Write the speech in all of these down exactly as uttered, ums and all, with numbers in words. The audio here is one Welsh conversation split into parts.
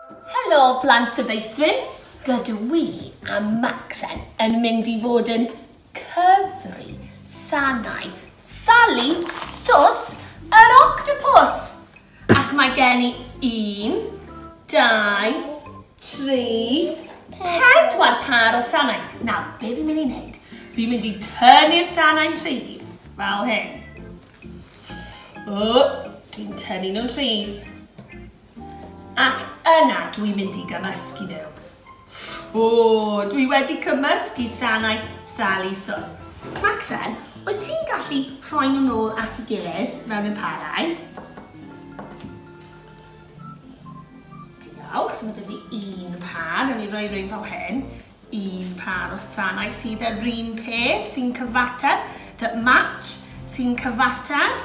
Helo plant y feithrin, rydw i a Maxen yn mynd i fod yn cyfri sanau Sali Sws yr octopus. Ac mae gen i un, dau, tri, pedwar par o sanau. Nawr, be fi'n mynd i wneud? Fi'n mynd i tynnu'r sanau'n rhif, fel hyn. O, dwi'n tynnu nhw'n rhif. Ac yna dwi'n mynd i gymysgu nhw. O, dwi wedi cymysgu sanau Sali Sws. Maxen, wyt ti'n gallu rhoi nhw nôl at ei gilydd mewn y parau? Diolch, mae dy fi un par, a ni roi rhywun fel hyn. Un par o sanau sydd yr un peth, sy'n cyfateb, that match, sy'n cyfateb.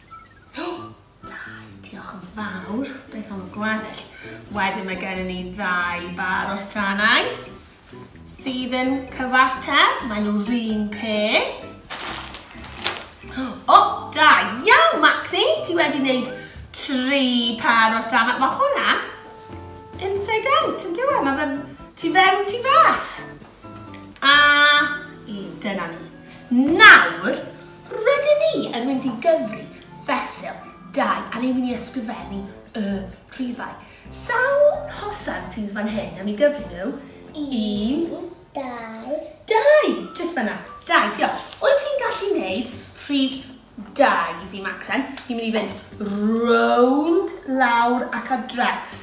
Diolch yn fawr, beth am y gweddill. Wedyn mae gennym ni ddau bar o sanau sydd yn cyfateb, maen nhw'r un peth. O, da iawn, Maxi, ti wedi wneud tri par o sanau. Mae hwnna inside out, yn dyw e? Mae fe'n tu fewn, tu fas. A i, dyna ni. Nawr, rydyn ni yn mynd i gyfri fesul dau, a ni'n mynd i ysgrifennu y rhifau. Sawl hosan sydd fan hyn, a mi gyfri nhw? Un, dau, dau, jyst fan'na, dau, diolch. Wyt ti'n gallu wneud rhif dau fi, Maxen? Ni'n mynd i fynd rownd, lawr ac ar draws.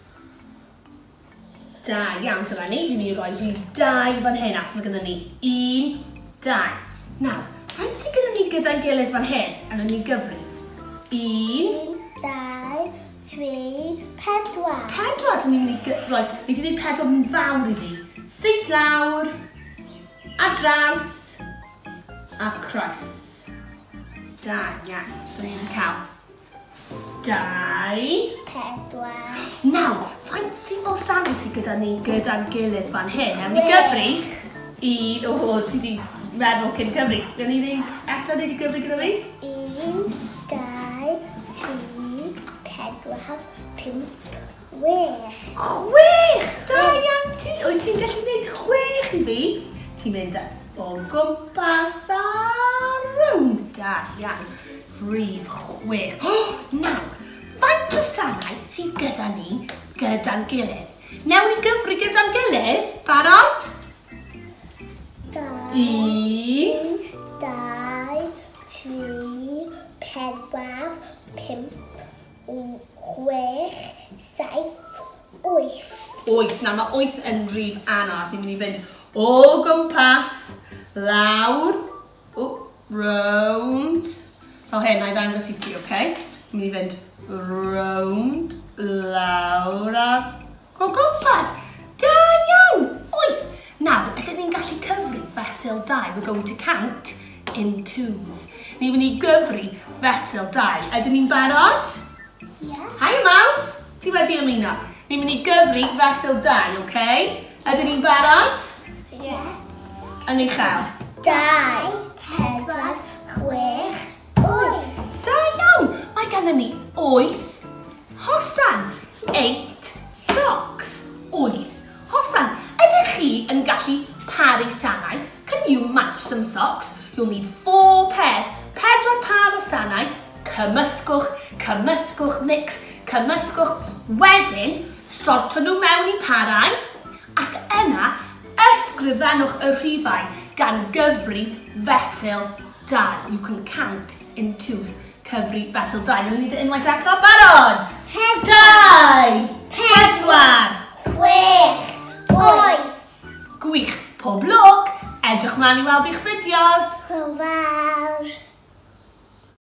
Da iawn, dyma ni. Fi'n mynd i roi rhif dau fan hyn, ac mae gyda ni un, dau. Nawr, faint sydd gyda ni gyda'n gilydd fan hyn, a nhw'n ni gyfri? Un, dau, tri, pedwar. Pedwar, so ni'n mynd i roi, ni wedi gwneud pedwar yn fawr i fi. Syth lawr, a draws, a croes. Da, iawn. So ni'n mynd i cael dau, pedwar. Nawr, faint sy'n o sanau sydd gyda ni gyda'n gilydd fan hyn? Am ni gyfri? Un, o, ti wedi meddwl cyn cyfri. Rydyn ni ddim eto wedi gyfri gyda fi? Un, dau, tri, pedwar, pump, chwech. Chwech! Da iawn ti! Wyt ti'n gallu gwneud chwech i fi? Ti'n mynd o gwmpas a rownd. Da iawn. Rhif chwech. Oh, nawr, faint o sanau sydd gyda ni gyda'n gilydd? Newn ni gyfri gyda'n gilydd? Barod? Dau, Un, dau, tri, pedwar, pump, chwech, saith, wyth. Wyth. Nawr mae wyth yn rhif anodd. Ni'n mynd i fynd o gwmpas, lawr, o, rownd. Fel hyn, na i ddangos i ti, oce? Ni'n mynd i fynd rownd, lawr a o gwmpas. Da iawn! Wyth! Nawr, ydyn ni'n gallu cyfri fesul dau. We're going to count in twos. Ni'n mynd i gyfri fesul dau. Ydyn ni'n barod? Yeah. Hi, Mouse! Ti wedi ymuno? Ni'n mynd i gyfri fesul dau, oce? Ydyn ni'n barod? Yeah. Yn ei chael. Dau, pedwar, chwech, wyth. Da iawn! Mae gennym ni wyth hosan. Eight socks. Wyth hosan. Ydych chi yn gallu paru sanau? Can you match some socks? You'll need four pairs. Pedwar par o sanau. Cymysgwch, cymysgwch mix, cymysgwch. Wedyn, sorto nhw mewn i parau. Ac yna, ysgrifennwch y rhifau gan gyfri fesul dau. You can count in twos. Cyfri fesul dau. Yn ni dy unwaith eto, barod? Dau, pedwar, Chwech, wyth. Gwych, pob lwc. Edrych mlaen i weld eich fideos. Hwyl fawr.